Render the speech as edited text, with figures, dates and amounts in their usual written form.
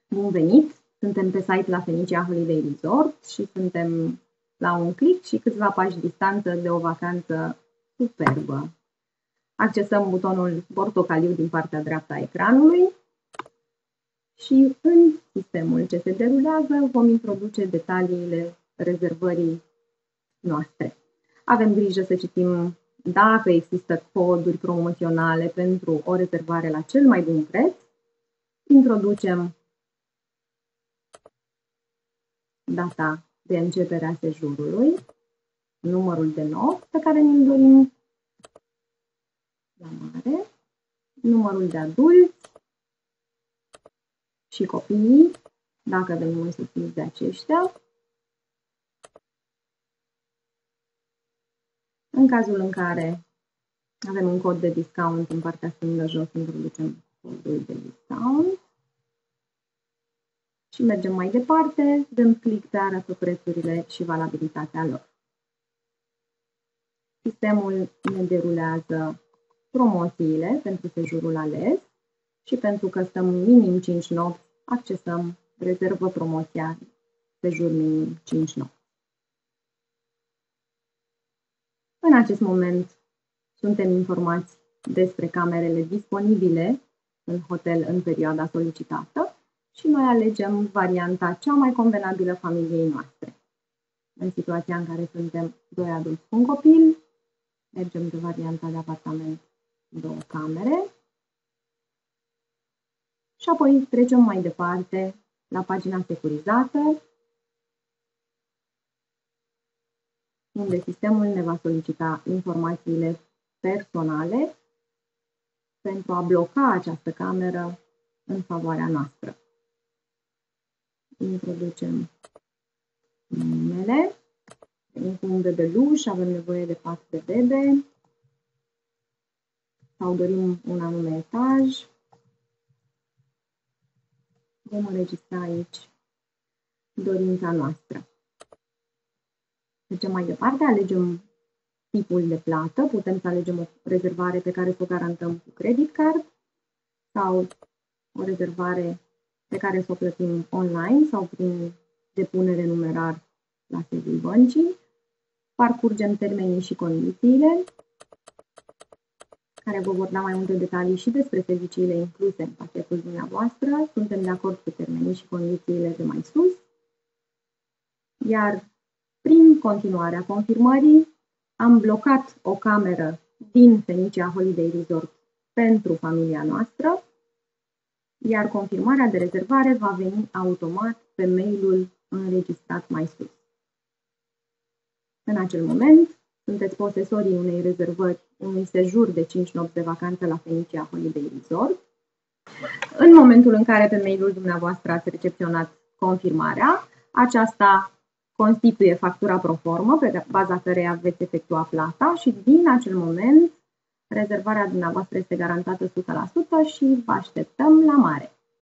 Bun venit! Suntem pe site la Phoenicia Holiday Resort și suntem la un click și câțiva pași distanță de o vacanță superbă. Accesăm butonul portocaliu din partea dreaptă a ecranului și în sistemul ce se derulează vom introduce detaliile rezervării noastre. Avem grijă să citim dacă există coduri promoționale pentru o rezervare la cel mai bun preț. Introducem data de începere a sejurului, numărul de nopți pe care ne-l dorim la mare, numărul de adulți și copiii, dacă avem însuțiți de aceștia. În cazul în care avem un cod de discount în partea stângă jos, introducem codul de discount. Și mergem mai departe, dând click pe arată prețurile și valabilitatea lor. Sistemul ne derulează promoțiile pentru sejurul ales și pentru că stăm minim 5 nopți, accesăm rezervă promoția sejur minim 5 nopți. În acest moment suntem informați despre camerele disponibile în hotel în perioada solicitată și noi alegem varianta cea mai convenabilă familiei noastre. În situația în care suntem 2 adulți cu un copil, mergem de varianta de apartament 2 camere și apoi trecem mai departe la pagina securizată, unde sistemul ne va solicita informațiile personale pentru a bloca această cameră în favoarea noastră. Introducem numele, venim cu un bebeluș, avem nevoie de pat de bebe sau dorim un anume etaj. Vom înregistra aici dorința noastră. Mergem mai departe, alegem tipul de plată, putem să alegem o rezervare pe care să o garantăm cu credit card sau o rezervare pe care să o plătim online sau prin depunere numerar la sediul băncii. Parcurgem termenii și condițiile, care vă vor da mai multe detalii și despre serviciile incluse în pachetul dumneavoastră. Suntem de acord cu termenii și condițiile de mai sus. Iar prin continuarea confirmării, am blocat o cameră din Phoenicia Holiday Resort pentru familia noastră, iar confirmarea de rezervare va veni automat pe mailul înregistrat mai sus. În acel moment, sunteți posesorii unei rezervări, unui sejur de 5 nopți de vacanță la Phoenicia Holiday Resort. În momentul în care pe mailul dumneavoastră ați recepționat confirmarea, aceasta constituie factura proformă pe baza căreia veți efectua plata și din acel moment rezervarea dumneavoastră este garantată 100% și vă așteptăm la mare.